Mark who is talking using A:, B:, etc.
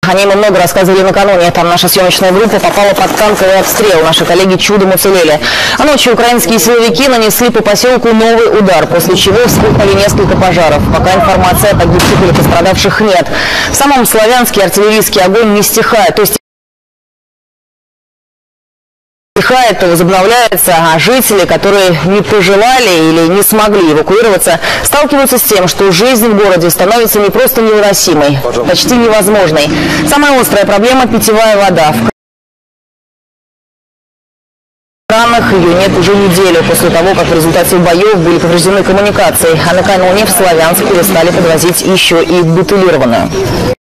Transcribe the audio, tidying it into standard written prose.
A: О ней мы много рассказывали накануне. Там наша съемочная группа попала под танковый обстрел. Наши коллеги чудом уцелели. А ночью украинские силовики нанесли по поселку новый удар, после чего вспыхнули несколько пожаров. Пока информации о погибших или пострадавших нет. В самом Славянске артиллерийский огонь не стихает. То возобновляется, а жители, которые не пожелали или не смогли эвакуироваться, сталкиваются с тем, что жизнь в городе становится не просто невыносимой, почти невозможной. Самая острая проблема – питьевая вода. В кранах ее нет уже неделю после того, как в результате боев были повреждены коммуникации, а накануне в Славянск перестали подвозить еще и бутылированную.